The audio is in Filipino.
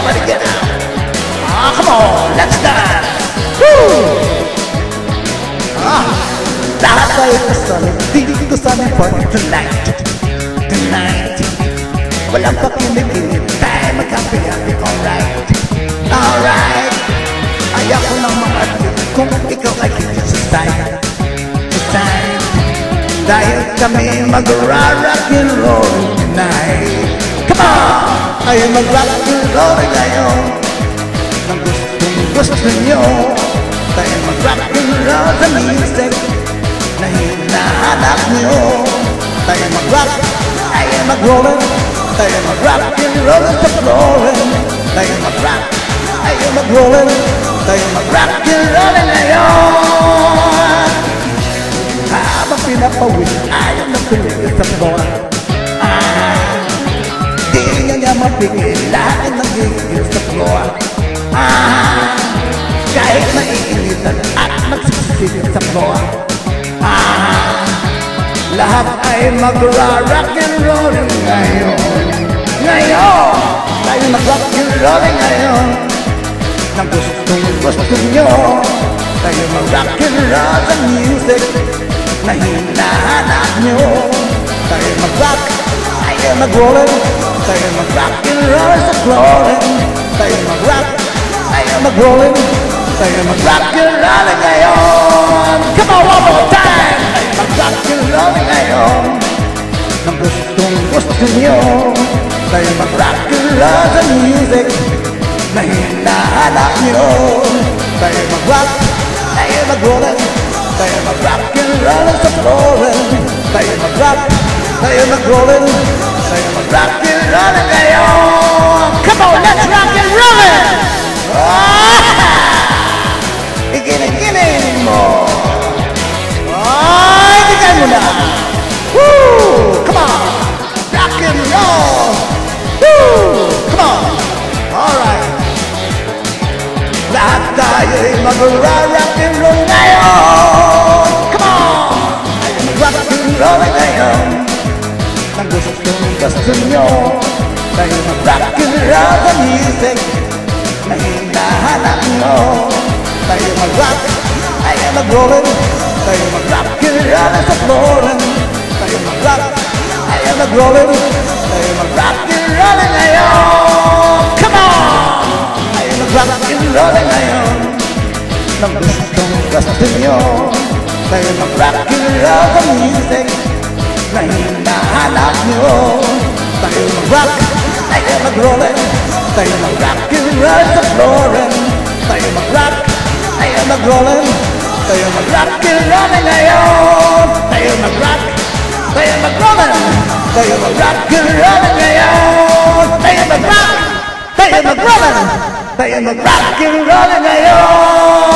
everybody get out. Ah, come on, let's dance. Woo! Lahat tayo kasali dito sa aming party tonight. Walang pakiligid, tayo magkapi-happy, alright. Alright. Ayaw ko lang makatid kung ikaw ay hindi sa side. Dahil kami mag-rock and roll tonight. Come on! Ayaw mag-rock and roll ngayon. Nang gusto nyo, tayo mag-rock and roll sa music na hinahanap nyo. Tayo mag-rock, tayo mag-roll, tayo mag-rock and roll sa flooring. Tayo mag-rock, tayo mag-roll, tayo mag-rock and roll ngayon. Habang pinapawin, ayaw na piligid sa floor. Di niya mapigil, lahat ng gigil sa floor. Kahit naiinitan at nagsisigil sa floor. Lahat ay mag-rock and roll ngayon. Ngayon, tayo mag-rock and roll ngayon. Nang gusto nyo, tayo mag-rock and roll sa music na hinahanap nyo. Tayo mag-rock, tayo mag-roll, tayo mag-rock and roll sa flooring. Tayo mag-rock, tayo mag-roll, tayo mag-rock and roll ngayon. Come on, one more time! Tayo mag-rock and roll ngayon. Nang gusto nyo, tayo mag-rock and roll sa music na hinahanap nyo. Tayo mag-rock, tayo mag-roll, tayo mag-rock and roll sa flooring. Tayo mag-rock, tayo mag-roll, tayo mag-rock and roll ngayon. Come on, let's rock and roll it! Iginin mo. Ay, bigay mo na. Woo! Come on, rock and roll. Woo! Come on. Alright. Lahat tayo'y mag-rock and roll ngayon. Come on! Tayo mag-rock and roll ngayon. Nang gusto nyo, tayo mag-rock and roll sa music na hinahanap nyo. Tayo mag-rock, tayo mag-roll, tayo mag-rock and roll sa flooring. Tayo mag-rock, tayo mag-roll, tayo mag-rock and roll ngayon. Come on! Tayo mag-rock and roll ngayon. Nang gusto nyo, tayo mag-rock and roll sa music na hinahanap nyo. Tayo mag-rock, tayo mag-roll, tayo mag-rock and roll sa flooring. Tayo mag-rock, tayo mag-roll, tayo mag-rock and roll ngayon. Tayo mag-rock, tayo mag-roll, tayo mag-rock and roll ngayon. Tayo mag-rock, tayo mag-roll, tayo mag-rock and roll ngayon.